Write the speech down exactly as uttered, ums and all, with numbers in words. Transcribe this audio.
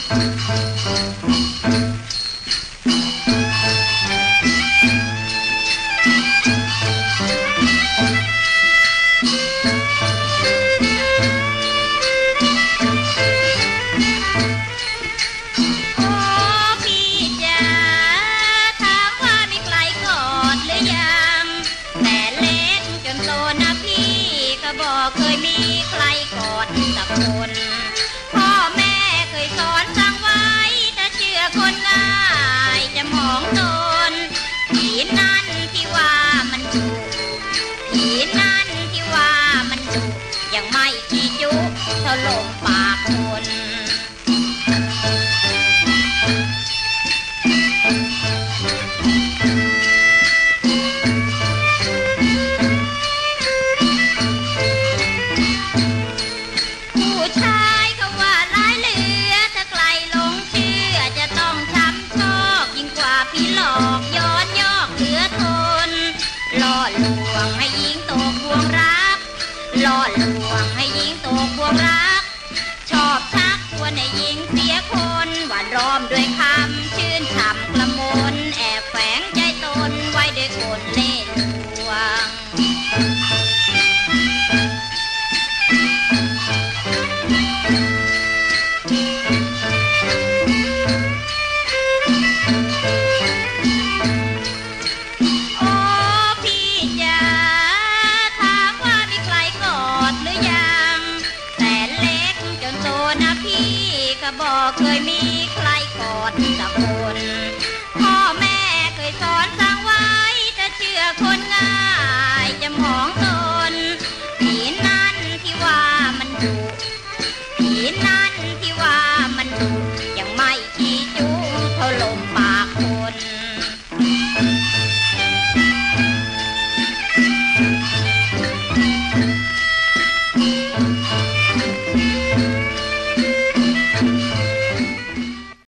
เคยมีใครกอดสักคนพ่อแม่เคยสอนสั่งไว้ถ้าเชื่อคนง่ายจะมองตนผีนั่นที่ว่ามันดุผีนั่นที่ว่ามันดุยังไม่ขี้จุเท่าลมปากคนให้หญิงตกบ่วงรักล่อลวงให้หญิงตกบ่วงรักชอบชักชวนให้หญิงเสียคนหวานล้อมด้วยคำชื่นฉ่ำกระมนแอบแฝงใจตนไว้ด้วยคนเล่ห์ลวงบอกเคยมีใครกอดสักคนพ่อแม่เคยสอนสั่งไว้ถ้าเชื่อคนง่าย